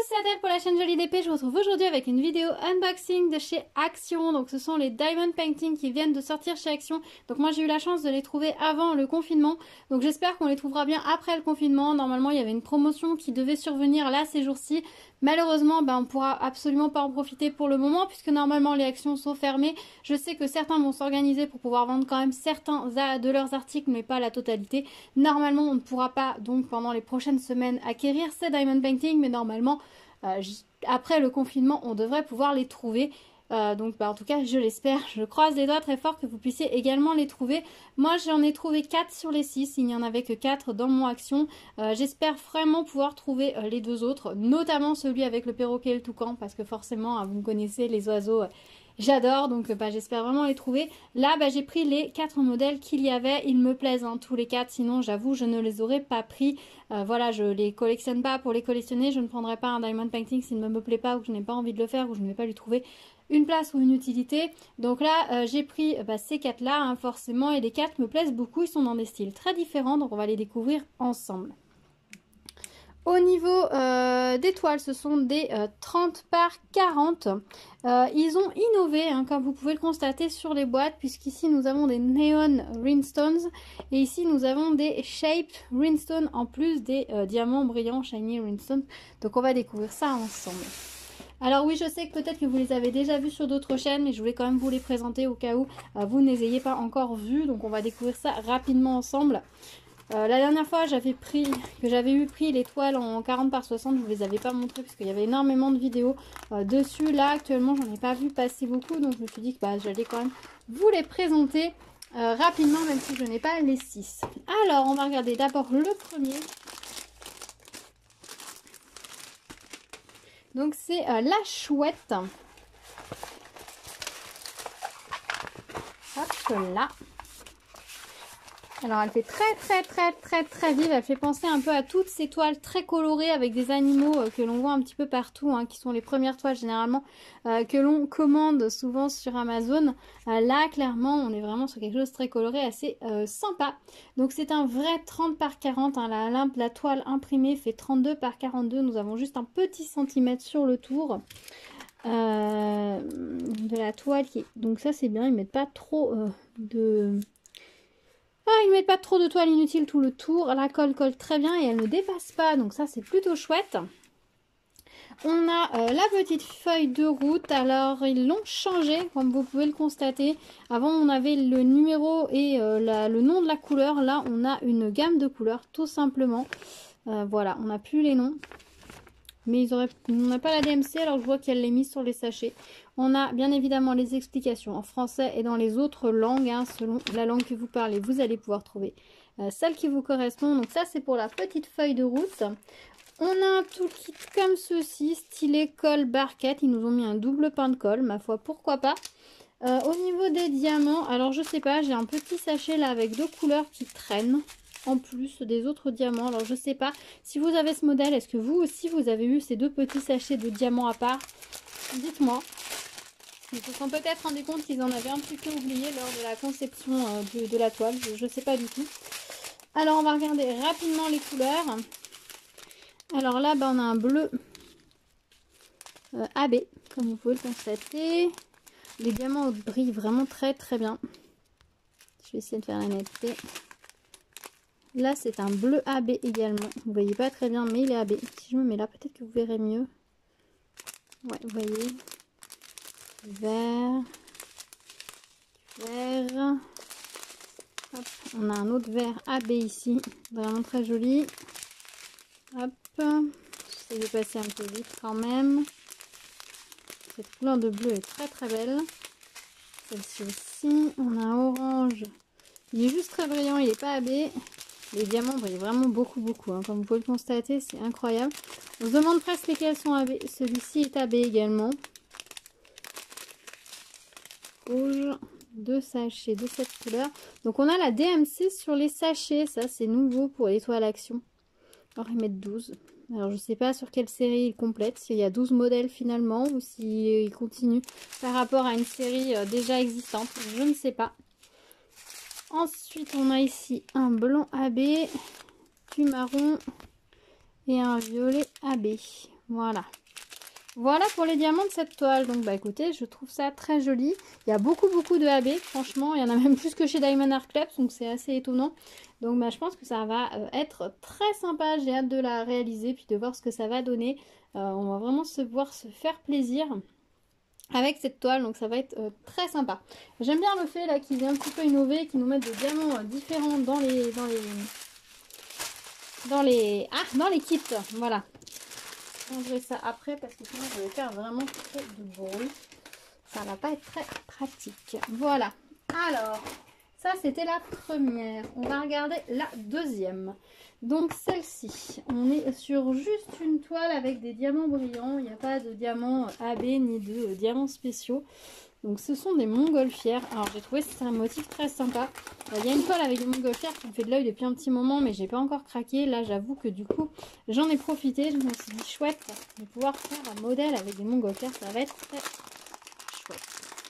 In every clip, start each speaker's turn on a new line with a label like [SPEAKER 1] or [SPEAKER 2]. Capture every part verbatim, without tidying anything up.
[SPEAKER 1] c'est Adèle pour la chaîne Jolie D P. Je vous retrouve aujourd'hui avec une vidéo unboxing de chez Action. Donc ce sont les Diamond Painting qui viennent de sortir chez Action. Donc moi j'ai eu la chance de les trouver avant le confinement. Donc j'espère qu'on les trouvera bien après le confinement. Normalement il y avait une promotion qui devait survenir là ces jours-ci. Malheureusement ben, on ne pourra absolument pas en profiter pour le moment puisque normalement les actions sont fermées. Je sais que certains vont s'organiser pour pouvoir vendre quand même certains de leurs articles mais pas la totalité. Normalement on ne pourra pas donc pendant les prochaines semaines acquérir ces Diamond Painting mais normalement euh, après le confinement on devrait pouvoir les trouver. Euh, donc bah, en tout cas je l'espère, je croise les doigts très fort que vous puissiez également les trouver. Moi j'en ai trouvé quatre sur les six, il n'y en avait que quatre dans mon action. euh, J'espère vraiment pouvoir trouver euh, les deux autres, notamment celui avec le perroquet et le toucan, parce que forcément hein, vous me connaissez, les oiseaux, euh, j'adore, donc bah, j'espère vraiment les trouver. Là bah, j'ai pris les quatre modèles qu'il y avait, ils me plaisent hein, tous les quatre, sinon j'avoue je ne les aurais pas pris. Euh, voilà, je les collectionne pas pour les collectionner, je ne prendrai pas un Diamond Painting s'il ne me plaît pas ou que je n'ai pas envie de le faire ou je ne vais pas lui trouver une place ou une utilité. Donc là euh, j'ai pris bah, ces quatre là hein, forcément, et les quatre me plaisent beaucoup, ils sont dans des styles très différents, donc on va les découvrir ensemble. Au niveau euh, des toiles, ce sont des euh, trente par quarante. Euh, ils ont innové, hein, comme vous pouvez le constater sur les boîtes, puisqu'ici nous avons des Neon Rhinestones et ici nous avons des Shaped Rhinestone en plus des euh, diamants brillants Shiny Rhinestone. Donc on va découvrir ça ensemble. Alors oui, je sais que peut-être que vous les avez déjà vus sur d'autres chaînes, mais je voulais quand même vous les présenter au cas où euh, vous ne les ayez pas encore vus. Donc on va découvrir ça rapidement ensemble. Euh, la dernière fois j'avais pris, que j'avais eu pris les toiles en quarante par soixante, je ne vous les avais pas montrées parce qu'il y avait énormément de vidéos euh, dessus. Là actuellement j'en ai pas vu passer beaucoup, donc je me suis dit que bah, j'allais quand même vous les présenter euh, rapidement, même si je n'ai pas les six. Alors on va regarder d'abord le premier. Donc c'est euh, la chouette. Hop là. Alors elle fait très très très très très vive, elle fait penser un peu à toutes ces toiles très colorées avec des animaux euh, que l'on voit un petit peu partout, hein, qui sont les premières toiles généralement euh, que l'on commande souvent sur Amazon. Euh, là clairement on est vraiment sur quelque chose de très coloré, assez euh, sympa. Donc c'est un vrai trente par quarante, hein, la, la, la toile imprimée fait trente-deux par quarante-deux, nous avons juste un petit centimètre sur le tour. Euh, de la toile qui... donc ça c'est bien, ils mettent pas trop euh, de... Ah, ils ne mettent pas trop de toile inutile tout le tour. La colle colle très bien et elle ne dépasse pas. Donc ça, c'est plutôt chouette. On a euh, la petite feuille de route. Alors, ils l'ont changé, comme vous pouvez le constater. Avant, on avait le numéro et euh, la, le nom de la couleur. Là, on a une gamme de couleurs, tout simplement. Euh, voilà, on n'a plus les noms. Mais ils auraient... on n'a pas la D M C, alors je vois qu'elle l'est mise sur les sachets. On a bien évidemment les explications en français et dans les autres langues, hein, selon la langue que vous parlez, vous allez pouvoir trouver euh, celle qui vous correspond. Donc ça c'est pour la petite feuille de route. On a un toolkit comme ceci, stylé colle barquette. Ils nous ont mis un double pain de colle, ma foi, pourquoi pas. Euh, au niveau des diamants, alors je sais pas, j'ai un petit sachet là avec deux couleurs qui traînent en plus des autres diamants. Alors je sais pas si vous avez ce modèle, est-ce que vous aussi vous avez eu ces deux petits sachets de diamants à part? Dites-moi. Ils se sont peut-être rendu compte qu'ils en avaient un petit peu oublié lors de la conception euh, de, de la toile, je ne sais pas du tout. Alors on va regarder rapidement les couleurs. Alors là bah, on a un bleu euh, A B, comme vous pouvez le constater. Les diamants brillent vraiment très très bien. Je vais essayer de faire la netteté. Là c'est un bleu A B également, vous voyez pas très bien mais il est A B. Si je me mets là peut-être que vous verrez mieux. Ouais, vous voyez. Vert. Vert. Hop. On a un autre vert A B ici, vraiment très joli. Hop. J'essaie de passer un peu vite quand même. Cette couleur de bleu est très très belle. Celle-ci aussi. On a un orange. Il est juste très brillant, il n'est pas A B. Les diamants brillent vraiment beaucoup, beaucoup. Hein. Comme vous pouvez le constater, c'est incroyable. On se demande presque lesquels sont A B. Celui-ci est A B également. Rouge. Deux sachets de cette couleur. Donc on a la D M C sur les sachets. Ça, c'est nouveau pour les toiles Action. Alors, ils mettent douze. Alors, je ne sais pas sur quelle série ils complètent. S'il y a douze modèles finalement ou s'ils continuent par rapport à une série déjà existante. Je ne sais pas. Ensuite, on a ici un blanc A B, du marron et un violet A B. Voilà. Voilà pour les diamants de cette toile. Donc bah écoutez, je trouve ça très joli. Il y a beaucoup beaucoup de A B, franchement. Il y en a même plus que chez Diamond Art Club, donc c'est assez étonnant. Donc bah je pense que ça va euh, être très sympa. J'ai hâte de la réaliser, puis de voir ce que ça va donner. Euh, on va vraiment se voir se faire plaisir avec cette toile, donc ça va être euh, très sympa. J'aime bien le fait là qu'ils aient un petit peu innové, qu'ils nous mettent des diamants euh, différents dans les... dans les... dans les... ah, dans les kits, voilà. Je changerai ça après parce que sinon je vais faire vraiment trop de bruit. Ça va pas être très pratique. Voilà. Alors, ça c'était la première. On va regarder la deuxième. Donc celle-ci, on est sur juste une toile avec des diamants brillants. Il n'y a pas de diamants A B ni de euh, diamants spéciaux. Donc ce sont des montgolfières. Alors j'ai trouvé que c'est un motif très sympa. Il y a une toile avec des montgolfières qui me fait de l'œil depuis un petit moment, mais j'ai pas encore craqué. Là j'avoue que du coup j'en ai profité. Je me suis dit chouette de pouvoir faire un modèle avec des montgolfières. Ça va être très chouette.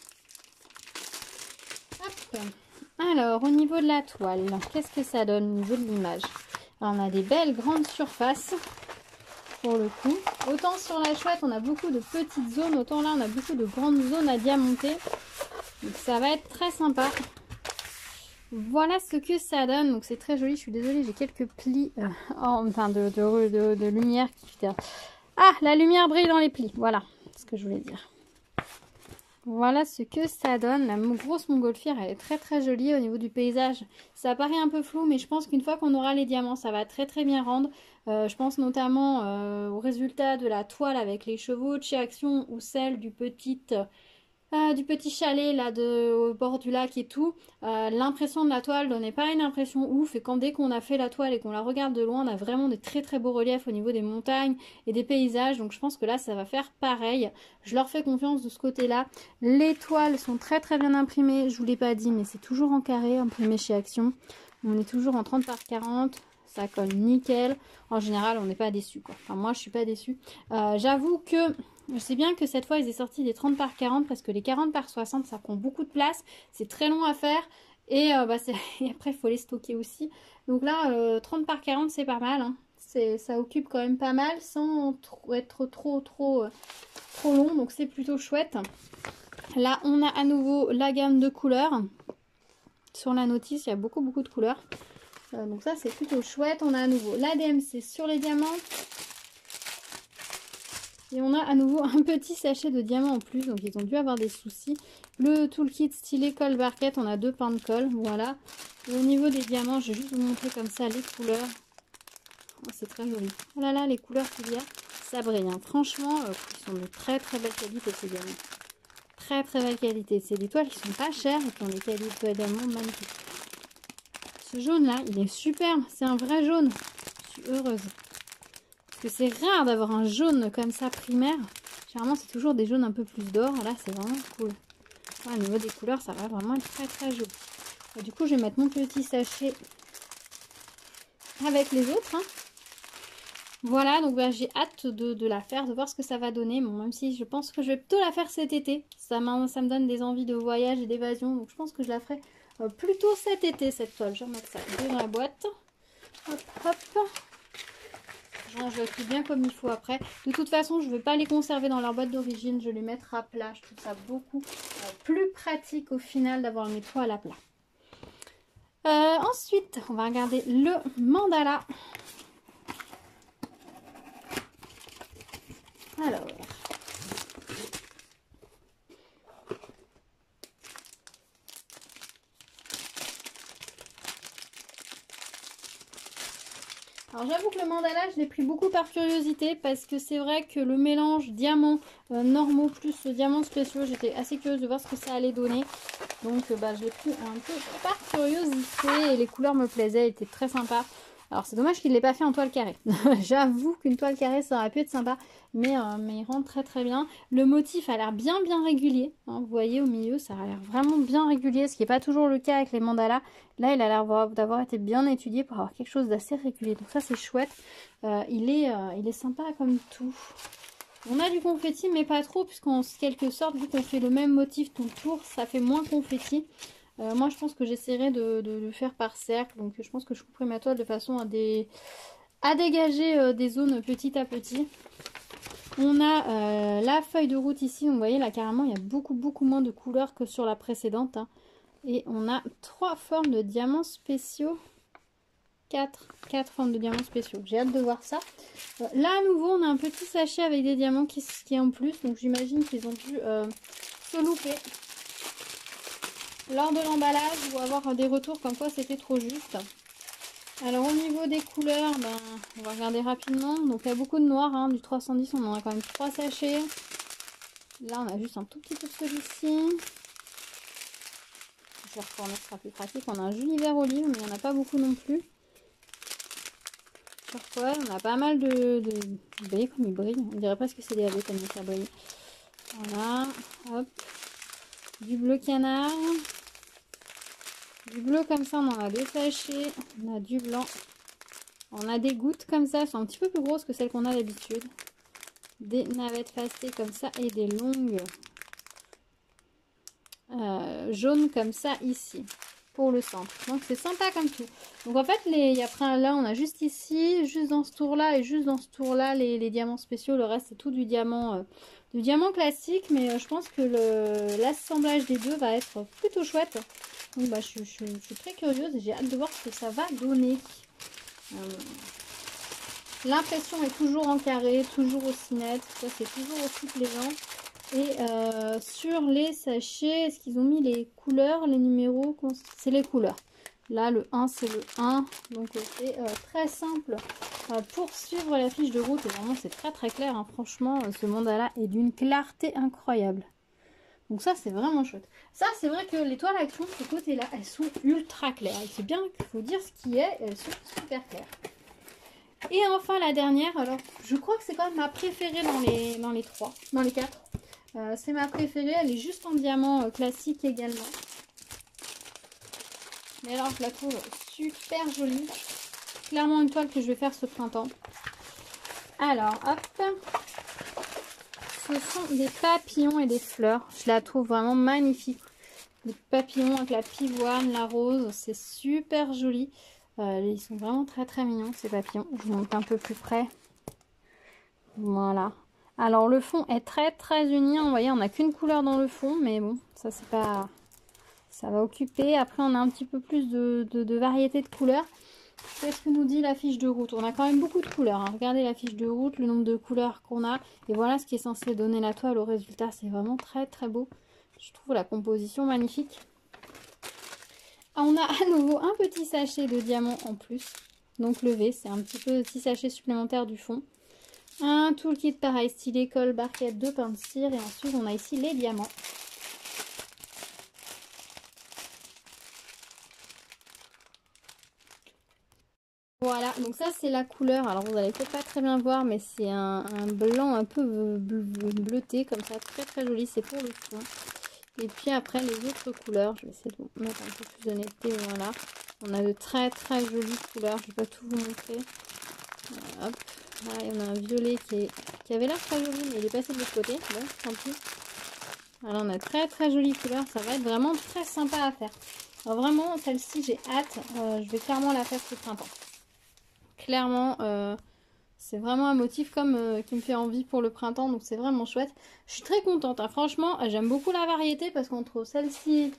[SPEAKER 1] Hop. Alors au niveau de la toile, qu'est-ce que ça donne au niveau de l'image? On a des belles grandes surfaces. Pour le coup, autant sur la chouette on a beaucoup de petites zones, autant là on a beaucoup de grandes zones à diamanter, donc ça va être très sympa. Voilà ce que ça donne, donc c'est très joli. Je suis désolée, j'ai quelques plis euh, enfin de, de, de, de lumière qui... ah, la lumière brille dans les plis, voilà ce que je voulais dire. Voilà ce que ça donne. La grosse montgolfière, elle est très très jolie. Au niveau du paysage, ça paraît un peu flou, mais je pense qu'une fois qu'on aura les diamants, ça va très très bien rendre. Euh, je pense notamment euh, au résultat de la toile avec les chevaux de chez Action ou celle du petit, euh, du petit chalet là de, au bord du lac et tout. Euh, L'impression de la toile donnait pas une impression ouf, et quand dès qu'on a fait la toile et qu'on la regarde de loin, on a vraiment des très très beaux reliefs au niveau des montagnes et des paysages. Donc je pense que là ça va faire pareil. Je leur fais confiance de ce côté-là. Les toiles sont très très bien imprimées. Je vous l'ai pas dit, mais c'est toujours en carré imprimé chez Action. On est toujours en trente par quarante. Ça colle nickel. En général, on n'est pas déçu, quoi. Enfin, moi, je suis pas déçue. Euh, J'avoue que je sais bien que cette fois, ils aient sorti des trente par quarante parce que les quarante par soixante, ça prend beaucoup de place. C'est très long à faire. Et, euh, bah, et après, il faut les stocker aussi. Donc là, euh, trente par quarante, c'est pas mal. Hein. Ça occupe quand même pas mal sans trop, être trop, trop, euh, trop long. Donc c'est plutôt chouette. Là, on a à nouveau la gamme de couleurs. Sur la notice, il y a beaucoup, beaucoup de couleurs. Euh, donc ça c'est plutôt chouette. On a à nouveau l'A D M C sur les diamants. Et on a à nouveau un petit sachet de diamants en plus. Donc ils ont dû avoir des soucis. Le toolkit stylé colle barquette. On a deux pains de colle. Voilà. Et au niveau des diamants, je vais juste vous montrer comme ça les couleurs. Oh, c'est très joli. Oh là là, les couleurs qu'il y a. Ça brille. Hein. Franchement, euh, ils sont de très très belle qualité ces diamants. Très très belle qualité. C'est des toiles qui sont pas chères et qui ont des qualités de diamants magnifiques. Ce jaune là, il est superbe, c'est un vrai jaune. Je suis heureuse. Parce que c'est rare d'avoir un jaune comme ça primaire. Généralement c'est toujours des jaunes un peu plus d'or. Là c'est vraiment cool. Ouais, au niveau des couleurs, ça va vraiment être très très joli. Et du coup je vais mettre mon petit sachet avec les autres. Hein. Voilà, donc bah, j'ai hâte de, de la faire, de voir ce que ça va donner. Bon, même si je pense que je vais plutôt la faire cet été. Ça, ça me donne des envies de voyage et d'évasion. Donc je pense que je la ferai Euh, plutôt cet été cette toile. Je vais remettre ça dans la boîte. Hop, hop. Je range tout bien comme il faut après. De toute façon, je ne vais pas les conserver dans leur boîte d'origine. Je vais les mettre à plat. Je trouve ça beaucoup euh, plus pratique au final d'avoir mes toiles à plat. Euh, ensuite, on va regarder le mandala. Alors... Alors j'avoue que le mandala, je l'ai pris beaucoup par curiosité parce que c'est vrai que le mélange diamants euh, normaux plus diamants spéciaux, j'étais assez curieuse de voir ce que ça allait donner. Donc euh, bah, je l'ai pris un peu par curiosité et les couleurs me plaisaient, étaient très sympas. Alors c'est dommage qu'il ne l'ait pas fait en toile carrée. J'avoue qu'une toile carrée ça aurait pu être sympa, mais, euh, mais il rentre très très bien. Le motif a l'air bien bien régulier. Hein, vous voyez au milieu ça a l'air vraiment bien régulier, ce qui n'est pas toujours le cas avec les mandalas. Là il a l'air d'avoir été bien étudié pour avoir quelque chose d'assez régulier. Donc ça c'est chouette. Euh, il, est, euh, il est sympa comme tout. On a du confetti mais pas trop, puisqu'en quelque sorte vu qu'on fait le même motif tout le tour, ça fait moins confetti. Euh, moi je pense que j'essaierai de, de le faire par cercle, donc je pense que je couperai ma toile de façon à, des, à dégager euh, des zones petit à petit. On a euh, la feuille de route ici, donc vous voyez là carrément il y a beaucoup beaucoup moins de couleurs que sur la précédente. Hein. Et on a trois formes de diamants spéciaux. Quatre, quatre formes de diamants spéciaux. J'ai hâte de voir ça. Euh, là à nouveau on a un petit sachet avec des diamants qui, qui est en plus. Donc j'imagine qu'ils ont dû euh, se louper lors de l'emballage ou avoir des retours comme quoi c'était trop juste. Alors au niveau des couleurs, ben, on va regarder rapidement. Donc il y a beaucoup de noir, hein, du trois cent dix, on en a quand même trois sachets. Là on a juste un tout petit peu de celui-ci. Je vais retourner, ce sera plus pratique. On a un joli vert olive, mais il n'y en a pas beaucoup non plus. Turquoise, on a pas mal de... de... Vous voyez comme il brille, on dirait presque que c'est des A V tellement ça brille. Voilà, hop. Du bleu canard. Du bleu comme ça, on en a deux sachets. On a du blanc. On a des gouttes comme ça, elles sont un petit peu plus grosses que celles qu'on a d'habitude. Des navettes fastées comme ça et des longues euh, jaunes comme ça ici. Pour le centre. Donc c'est sympa comme tout. Donc en fait, les, y a après, là, on a juste ici, juste dans ce tour-là et juste dans ce tour-là, les, les diamants spéciaux. Le reste, c'est tout du diamant, euh, du diamant classique. Mais euh, je pense que l'assemblage des deux va être plutôt chouette. Donc bah, je, je, je suis très curieuse et j'ai hâte de voir ce que ça va donner. Euh, L'impression est toujours en carré, toujours aussi nette. Ça, c'est toujours aussi plaisant. Et euh, sur les sachets, est-ce qu'ils ont mis les couleurs, les numéros? C'est les couleurs. Là, le un, c'est le un. Donc, c'est euh, très simple euh, pour suivre la fiche de route. Et vraiment, c'est très très clair. Hein. Franchement, ce mandala est d'une clarté incroyable. Donc ça, c'est vraiment chouette. Ça, c'est vrai que les toiles Action, de ce côté-là, elles sont ultra claires. Et c'est bien qu'il faut dire ce qui est. Elles sont super claires. Et enfin, la dernière. Alors, je crois que c'est quand même ma préférée dans les, dans les trois, dans les quatre. Euh, c'est ma préférée, elle est juste en diamant euh, classique également. Mais alors je la trouve super jolie. Clairement une toile que je vais faire ce printemps. Alors hop. Ce sont des papillons et des fleurs. Je la trouve vraiment magnifique. Les papillons avec la pivoine, la rose, c'est super joli. Euh, ils sont vraiment très très mignons ces papillons. Je vous montre un peu plus près. Voilà. Alors le fond est très très uni, vous voyez on n'a qu'une couleur dans le fond, mais bon ça c'est pas, ça va occuper. Après on a un petit peu plus de, de, de variété de couleurs. Qu'est-ce que nous dit la fiche de route? On a quand même beaucoup de couleurs, hein. Regardez la fiche de route, le nombre de couleurs qu'on a, et voilà ce qui est censé donner la toile au résultat. C'est vraiment très très beau, je trouve la composition magnifique. On a à nouveau un petit sachet de diamants en plus, donc le V, c'est un petit peu petit sachet supplémentaire du fond. Un toolkit pareil, stylet, colle, barquette, deux pains de cire. Et ensuite, on a ici les diamants. Voilà, donc ça c'est la couleur. Alors vous allez peut-être pas très bien voir, mais c'est un, un blanc un peu bleuté, comme ça, très très joli. C'est pour le fond. Et puis après, les autres couleurs, je vais essayer de vous mettre un peu plus de netteté. Voilà, on a de très très jolies couleurs. Je vais pas tout vous montrer. Voilà, hop. Là, il y en a un violet qui, est, qui avait l'air très joli, mais il est passé de l'autre côté. Bon, tant pis. Alors, on a très très jolie couleur. Ça va être vraiment très sympa à faire. Alors, vraiment, celle-ci, j'ai hâte. Euh, je vais clairement la faire ce printemps. Clairement, euh, c'est vraiment un motif comme euh, qui me fait envie pour le printemps. Donc, c'est vraiment chouette. Je suis très contente. Hein. Franchement, j'aime beaucoup la variété parce qu'entre celle-ci,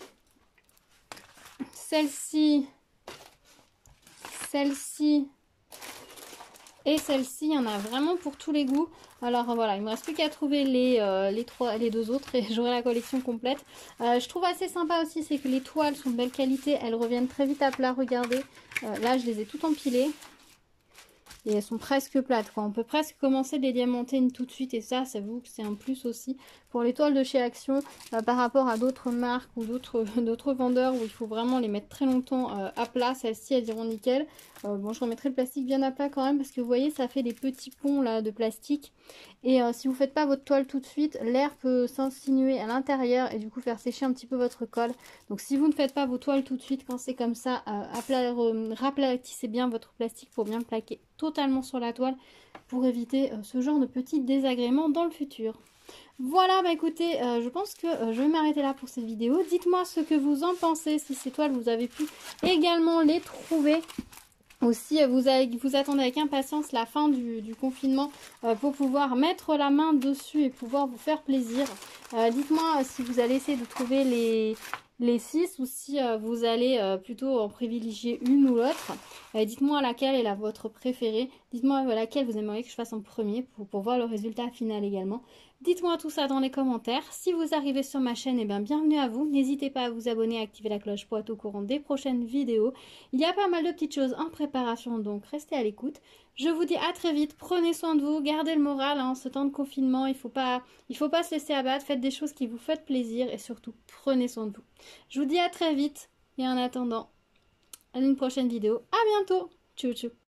[SPEAKER 1] celle-ci, celle-ci... et celle-ci, il y en a vraiment pour tous les goûts. Alors voilà, il me reste plus qu'à trouver les, euh, les, trois, les deux autres et j'aurai la collection complète. Euh, je trouve assez sympa aussi, c'est que les toiles sont de belle qualité. Elles reviennent très vite à plat, regardez. Euh, là, je les ai toutes empilées. Et elles sont presque plates, quoi. On peut presque commencer de les diamanter une tout de suite. Et ça, ça vous que c'est un plus aussi pour les toiles de chez Action euh, par rapport à d'autres marques ou d'autres d'autres vendeurs où il faut vraiment les mettre très longtemps euh, à plat. Celles-ci, elles iront nickel. Euh, bon, je remettrai le plastique bien à plat quand même parce que vous voyez, ça fait des petits ponts là de plastique. Et euh, si vous ne faites pas votre toile tout de suite, l'air peut s'insinuer à l'intérieur et du coup faire sécher un petit peu votre colle. Donc si vous ne faites pas vos toiles tout de suite quand c'est comme ça, euh, raplatissez bien votre plastique pour bien plaquer totalement sur la toile pour éviter euh, ce genre de petits désagréments dans le futur. Voilà, bah écoutez, euh, je pense que euh, je vais m'arrêter là pour cette vidéo. Dites-moi ce que vous en pensez, si ces toiles vous avez pu également les trouver. Aussi, vous, avez, vous attendez avec impatience la fin du, du confinement euh, pour pouvoir mettre la main dessus et pouvoir vous faire plaisir. Euh, Dites-moi si vous allez essayer de trouver les, les six ou si euh, vous allez euh, plutôt en privilégier une ou l'autre. Euh, Dites-moi laquelle est la vôtre préférée. Dites-moi euh, laquelle vous aimeriez que je fasse en premier pour, pour voir le résultat final également. Dites-moi tout ça dans les commentaires. Si vous arrivez sur ma chaîne, eh bien, bienvenue à vous. N'hésitez pas à vous abonner, à activer la cloche pour être au courant des prochaines vidéos. Il y a pas mal de petites choses en préparation, donc restez à l'écoute. Je vous dis à très vite. Prenez soin de vous, gardez le moral en hein, ce temps de confinement. Il ne faut pas, il faut pas se laisser abattre. Faites des choses qui vous font plaisir et surtout, prenez soin de vous. Je vous dis à très vite et en attendant, à une prochaine vidéo. À bientôt. Tchou tchou.